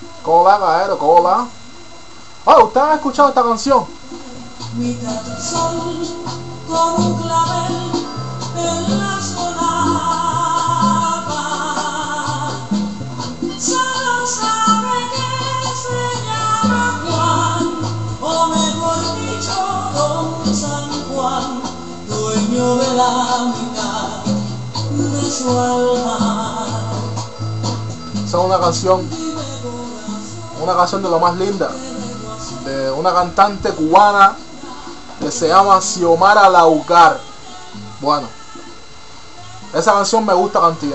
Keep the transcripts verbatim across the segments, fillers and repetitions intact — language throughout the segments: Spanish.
¿Cómo va, caballero? ¿Cómo va? Oh, ¿ustedes han escuchado esta canción? Mitad del sol con un clavel en la solapa. Solo sabe que se llama Juan, o mejor dicho, Don San Juan, dueño de la mitad de su alma. Esa es una canción, una canción de lo más linda, de una cantante cubana que se llama Xiomara Laucar. Bueno, esa canción me gusta cantidad.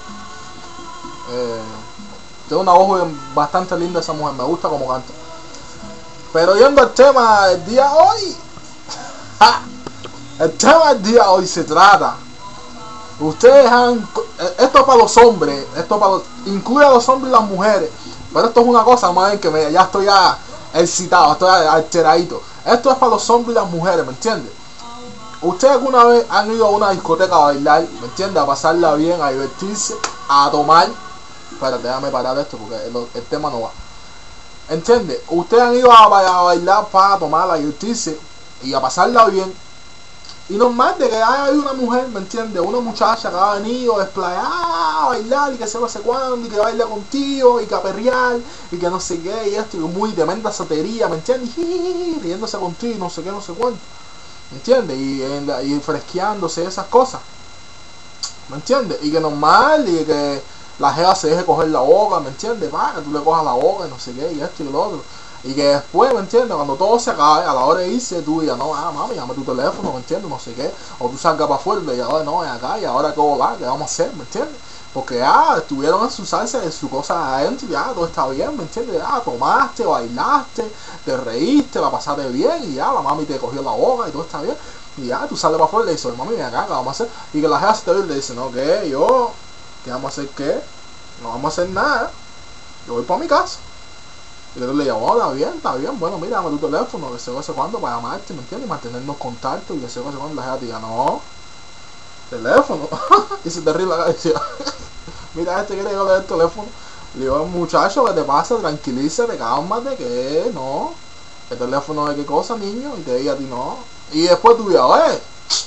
Eh, tiene una voz bastante linda esa mujer, me gusta como canta. Pero yendo al tema del día de hoy, ¡ja! El tema del día de hoy se trata. Ustedes han, esto es para los hombres, esto es para los, incluye a los hombres y las mujeres. Pero esto es una cosa más bien que me, ya estoy ya excitado, estoy alteradito. Esto es para los hombres y las mujeres, ¿me entiendes? Ustedes alguna vez han ido a una discoteca a bailar, ¿me entiendes? A pasarla bien, a divertirse, a tomar. Espérate, déjame parar esto porque el, el tema no va. ¿Entiendes? Ustedes han ido a, a bailar para tomar, a divertirse y a pasarla bien. Y normal de que haya una mujer, ¿me entiendes? Una muchacha que ha venido desplayada a bailar y que se no sé cuándo, y que baila contigo, y que a perrear, y que no sé qué, y esto, y muy tremenda satería, ¿me entiendes? Y riéndose contigo, y no sé qué, no sé cuánto, ¿me entiendes? Y, y fresqueándose esas cosas, ¿me entiendes? Y que normal, y que la jeva se deje coger la boca, ¿me entiendes? Para que tú le cojas la boca, y no sé qué, y esto y lo otro. Y que después, ¿me entiendes? Cuando todo se acabe, a la hora de irse, tú digas, no, ah, mami, llama tu teléfono, ¿me entiendes? No sé qué. O tú salgas para afuera y le digas, no, ven acá, y ahora qué va, ¿qué vamos a hacer? ¿Me entiendes? Porque ya estuvieron en su salsa, en su cosa adentro, y ya todo está bien, ¿me entiendes? Ya tomaste, bailaste, te reíste, la pasaste bien, y ya la mami te cogió la boca y todo está bien. Y ya tú sales para afuera y le dices, mami, ven acá, ¿qué vamos a hacer? Y que la jefa se te ve y le dice, no, ¿qué? Yo, ¿qué vamos a hacer? ¿Qué? No vamos a hacer nada. Yo voy para mi casa. Y luego le digo, oh, está bien, está bien, bueno, mira, dame tu teléfono, que sé yo sé cuándo, para llamarte, ¿me entiendes? Y mantenernos contacto, y que sé yo sé cuándo. La gente diga, no, teléfono. Y se te ríe la cara y dice, mira, este quiere que yo le dé el teléfono. Le digo, muchacho, ¿qué te pasa? Tranquilízate, cálmate, que no. ¿El teléfono de qué cosa, niño? Y te diga a ti, no. Y después tú digas, oye,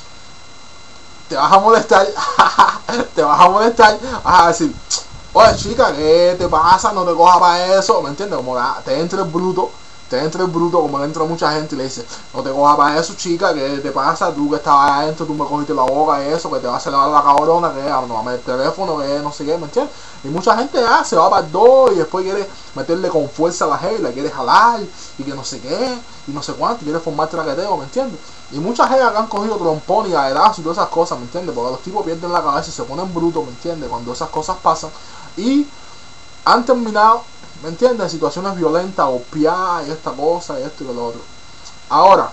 te vas a molestar, te vas a molestar, vas a decir, oye chica, ¿qué te pasa? No te cojas para eso, ¿me entiendes? Como la, te entra el bruto, te entra el bruto, como le entra mucha gente y le dice, no te cojas para eso, chica, ¿qué te pasa? Tú que estabas adentro, tú me cogiste la boca y eso, que te va a acelerar la cabrona, que no va a meter el teléfono, que no sé qué, ¿me entiendes? Y mucha gente ya se va para el dos y después quiere meterle con fuerza a la gente, la quiere jalar y que no sé qué, y no sé cuánto, y quiere formar traqueteo, ¿me entiendes? Y muchas gente que han cogido trompón y aerazo y todas esas cosas, ¿me entiendes? Porque los tipos pierden la cabeza y se ponen brutos, ¿me entiendes? Cuando esas cosas pasan. Y han terminado, ¿me entiendes? En situaciones violentas, golpeadas y esta cosa y esto y lo otro. Ahora,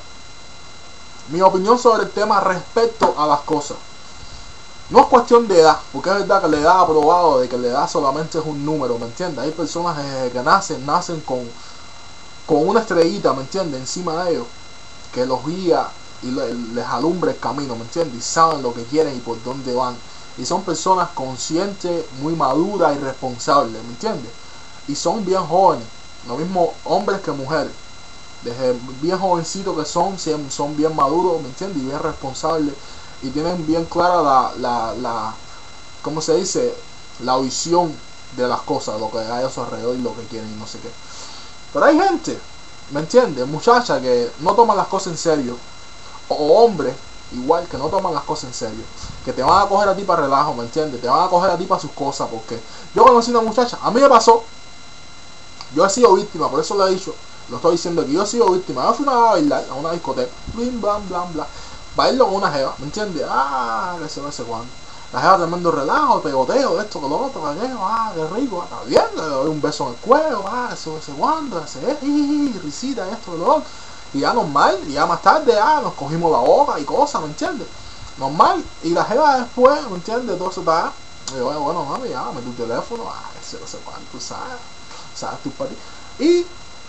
mi opinión sobre el tema respecto a las cosas. No es cuestión de edad, porque es verdad que la edad ha probado de que la edad solamente es un número, ¿me entiendes? Hay personas eh, que nacen, nacen con, con una estrellita, ¿me entiendes? Encima de ellos, que los guía y le, les alumbra el camino, ¿me entiendes? Y saben lo que quieren y por dónde van. Y son personas conscientes, muy maduras y responsables, ¿me entiendes? Y son bien jóvenes, lo mismo hombres que mujeres. Desde bien jovencitos que son, son bien maduros, ¿me entiendes? Y bien responsables. Y tienen bien clara la, la, la, ¿cómo se dice? La visión de las cosas, lo que hay a su alrededor y lo que quieren y no sé qué. Pero hay gente, ¿me entiendes? Muchachas que no toman las cosas en serio. O hombres, igual, que no toman las cosas en serio. Que te van a coger a ti para relajo, ¿me entiendes? Te van a coger a ti para sus cosas. Porque yo conocí una muchacha, a mí me pasó. Yo he sido víctima, por eso lo he dicho. Lo estoy diciendo aquí, yo he sido víctima. Yo fui a bailar a una discoteca. Blim, blam, blam, blam. Bailo con una jeva, ¿me entiendes? Ah, que se no sé cuándo. La jeva tremendo relajo, pegoteo, esto, que lo otro, que aquello, ah, qué rico, está bien, le doy un beso en el cuello, ah, que se no sé cuándo, que se es, risita, esto, que lo otro. Y ya normal, y ya más tarde, ah, nos cogimos la boca y cosas, ¿me entiendes? Normal, y la jeva después, ¿me entiendes? Todo eso está. Y yo, bueno, mami, ya, dame tu teléfono, ah, que se no sé cuánto, tú sabes, sabes tú para ti. Y.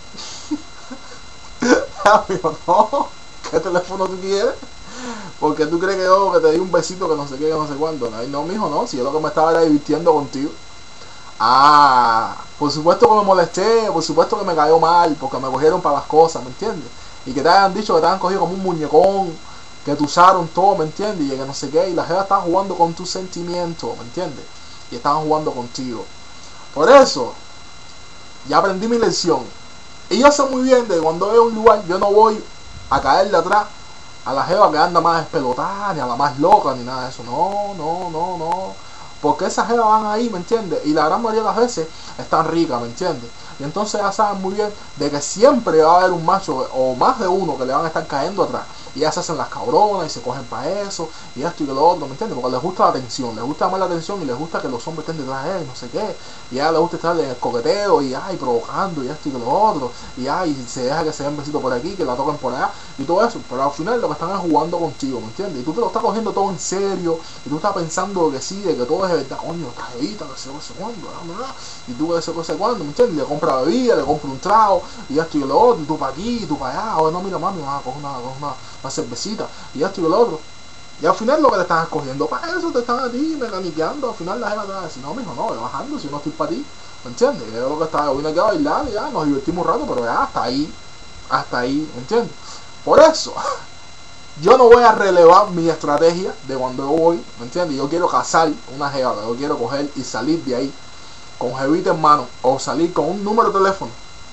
Amigo, no, ¿qué teléfono tú quieres? Porque tú crees que yo que te di un besito que no sé qué, que no sé cuándo. No, no, mijo, no. Si yo lo que me estaba era divirtiendo contigo. Ah, por supuesto que me molesté, por supuesto que me cayó mal, porque me cogieron para las cosas, ¿me entiendes? Y que te hayan dicho que te hayan cogido como un muñecón, que te usaron todo, ¿me entiendes? Y que no sé qué, y la jeva estaba jugando con tus sentimientos, ¿me entiendes? Y estaban jugando contigo. Por eso, ya aprendí mi lección. Y yo sé muy bien de que cuando veo un lugar, yo no voy a caerle atrás a la jeva que anda más espelotada, ni a la más loca, ni nada de eso. No, no, no, no. Porque esas jevas van ahí, ¿me entiendes? Y la gran mayoría de las veces están ricas, ¿me entiendes? Y entonces ya saben muy bien de que siempre va a haber un macho o más de uno que le van a estar cayendo atrás. Y ya se hacen las cabronas y se cogen para eso, y esto y lo otro, ¿me entiendes? Porque les gusta la atención, les gusta más la atención y les gusta que los hombres estén detrás de él, no sé qué. Y ya les gusta estar en el coqueteo y ay, provocando y esto y lo otro. Y ay, se deja que se den besitos por aquí, que la toquen por allá y todo eso. Pero al final lo que están es jugando contigo, ¿me entiendes? Y tú te lo estás cogiendo todo en serio, y tú estás pensando que sí, de que todo es de verdad, coño, esta jevita, que sé, no sé cuándo, ¿verdad? Y tú que sé, no sé cuándo, ¿me entiendes? Y le compras bebida, le compras un trago, y esto y lo otro, y tú para aquí, y tú para allá. Oye, no, mira, mami, ah, coge una, coge una, una cervecita, y esto y lo otro. Y al final lo que te están escogiendo para eso, te están a ti mecaniqueando. Al final la jeva te va a decir, no, mijo, no, voy bajando, si no estoy para ti, ¿me entiendes? Y yo lo que estaba, yo vine aquí a bailar y ya, nos divertimos un rato, pero ya hasta ahí, hasta ahí, ¿me entiendes? Por eso, yo no voy a relevar mi estrategia de cuando yo voy, ¿me entiendes? Yo quiero cazar una jeva, yo quiero coger y salir de ahí con jevita en mano, o salir con un número de teléfono.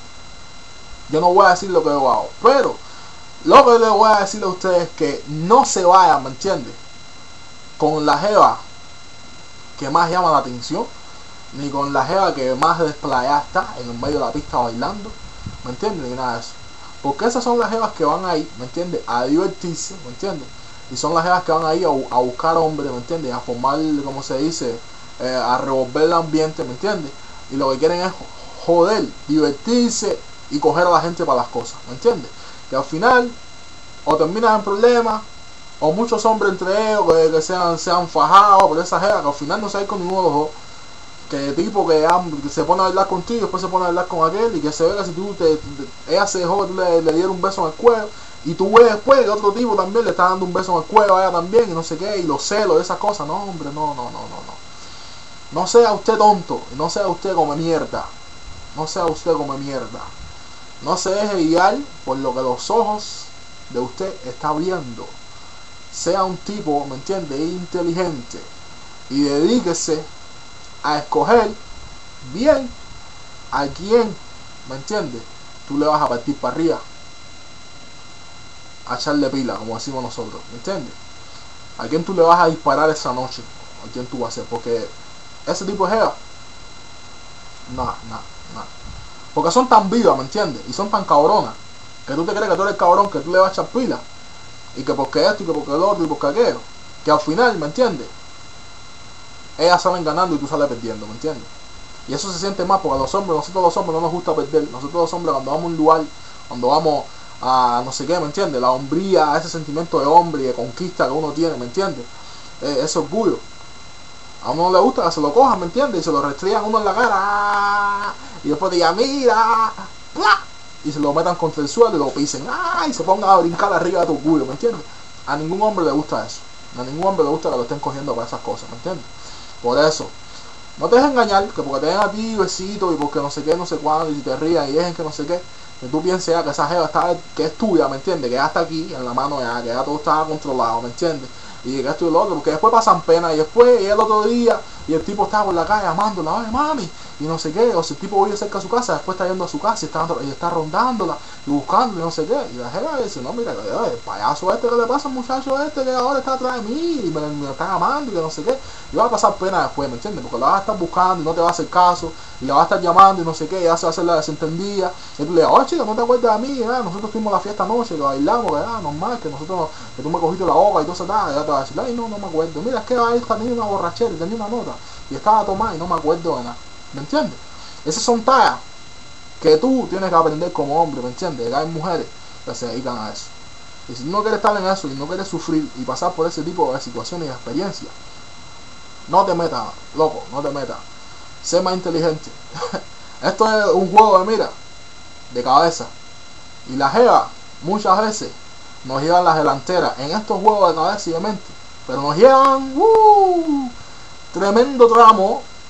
Yo no voy a decir lo que yo hago, pero lo que les voy a decir a ustedes es que no se vayan, ¿me entiendes? Con la jeva que más llama la atención, ni con la jeva que más desplayada está en el medio de la pista bailando, ¿me entiendes? Ni nada de eso. Porque esas son las jevas que van ahí, ¿me entiendes? A divertirse, ¿me entiendes? Y son las jevas que van ahí a, a buscar hombres, ¿me entiendes? A formar, como se dice, eh, a revolver el ambiente, ¿me entiendes? Y lo que quieren es joder, divertirse y coger a la gente para las cosas, ¿me entiendes? Que al final o terminan en problemas, o muchos hombres entre ellos que, que sean, sean fajados por esa jeva, que al final no se hay con ninguno de los dos. Que tipo que, que se pone a hablar contigo y después se pone a hablar con aquel, y que se ve que si tú te, te, ella se dejó que tú le, le dieras un beso en el cuello, y tú ves después que otro tipo también le está dando un beso en el cuello a ella también, y no sé qué, y los celos, esas cosas. No, hombre, no, no, no, no, no. No sea usted tonto, no sea usted come mierda, no sea usted come mierda. No se deje guiar por lo que los ojos de usted está viendo. Sea un tipo, ¿me entiende?, inteligente, y dedíquese a escoger bien a quién, ¿me entiendes?, tú le vas a partir para arriba, a echarle pila, como decimos nosotros, ¿me entiendes? A quién tú le vas a disparar esa noche, a quién tú vas a hacer, porque ese tipo de jeva, no, no, no. Porque son tan vivas, ¿me entiendes? Y son tan cabronas, que tú te crees que tú eres el cabrón, que tú le vas a echar pila, y que porque esto, y que porque lo otro, y porque aquello, que al final, ¿me entiendes?, ellas salen ganando y tú sales perdiendo, ¿me entiendes? Y eso se siente más porque a los hombres, nosotros los hombres no nos gusta perder. Nosotros los hombres, cuando vamos a un lugar, cuando vamos a no sé qué, ¿me entiendes?, la hombría, ese sentimiento de hombre y de conquista que uno tiene, ¿me entiendes?, eh, ese orgullo, a uno no le gusta que se lo cojan, ¿me entiendes?, y se lo restrían uno en la cara, y después te digan, mira, ¡plá!, y se lo metan contra el suelo y lo pisen, ¡ah!, y se pongan a brincar arriba de tu orgullo, ¿me entiendes? A ningún hombre le gusta eso, a ningún hombre le gusta que lo estén cogiendo para esas cosas, ¿me entiendes? Por eso, no te dejes engañar, que porque te den a ti besitos y porque no sé qué, no sé cuándo, y si te rían y dejen que no sé qué, que tú pienses ya que esa jeva está, que es tuya, ¿me entiendes?, que ya está aquí en la mano ya, que ya todo está controlado, ¿me entiendes?, y que esto y lo otro, porque después pasan pena, y después y el otro día, y el tipo está por la calle amándola, oye mami, y no sé qué, o si el tipo vive cerca de su casa, después está yendo a su casa y está, y está rondándola, y buscándola, y no sé qué, y la jeva dice, no, mira, el payaso este que le pasa al muchacho este que ahora está atrás de mí, y me, me están amando, y que no sé qué, y va a pasar pena después, ¿me entiendes?, porque la vas a estar buscando y no te va a hacer caso, y la vas a estar llamando y no sé qué, y ya se va a hacer la desentendida, y tú le dices, oye chica, no te acuerdas de mí, ah, nosotros fuimos a la fiesta anoche, que bailamos, que ah, normal, que nosotros, que tú me cogiste la boca y todo eso, nada, y ya te va a decir, ay no, no me acuerdo, mira, es que ahí tenía una borrachera y tenía una nota, y estaba tomada y no me acuerdo de nada, ¿me entiendes? Esas son tallas que tú tienes que aprender como hombre, ¿me entiendes? Que hay mujeres que se dedican a eso. Y si no quieres estar en eso y no quieres sufrir y pasar por ese tipo de situaciones y experiencias, no te metas, loco, no te metas. Sé más inteligente. Esto es un juego de mira, de cabeza. Y la jeva, muchas veces, nos llevan las delanteras en estos juegos de cabeza y de mente. Pero nos llevan, uh, tremendo tramo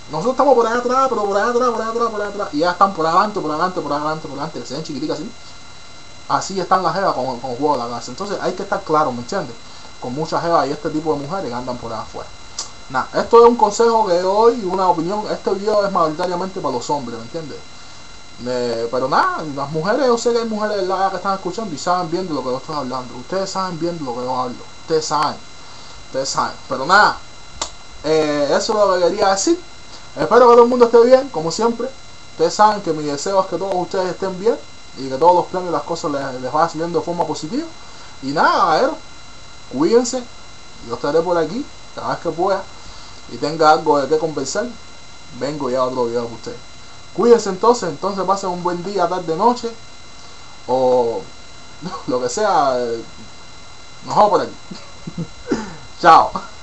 Nosotros estamos por allá atrás, pero por allá atrás, por allá atrás, por allá atrás. Y ya están por adelante, por adelante, por adelante, por adelante. Que se ven chiquiticas así. Así están las jevas con, con el juego de la casa. Entonces hay que estar claro, ¿me entiendes? Con muchas jevas y este tipo de mujeres que andan por allá afuera. Nada, esto es un consejo que doy y una opinión. Este video es mayoritariamente para los hombres, ¿me entiendes? Eh, pero nada, las mujeres, yo sé que hay mujeres de la que están escuchando y saben bien de lo que yo estoy hablando. Ustedes saben bien de lo que yo hablo. Ustedes saben. Ustedes saben. Pero nada, eh, eso es lo que quería decir. Espero que todo el mundo esté bien, como siempre. Ustedes saben que mi deseo es que todos ustedes estén bien y que todos los planes y las cosas les, les vayan saliendo de forma positiva. Y nada, a ver, cuídense. Yo estaré por aquí cada vez que pueda y tenga algo de qué conversar. Vengo ya a otro video con ustedes. Cuídense entonces, entonces pasen un buen día, tarde, noche o lo que sea. Nos vemos por aquí. Chao.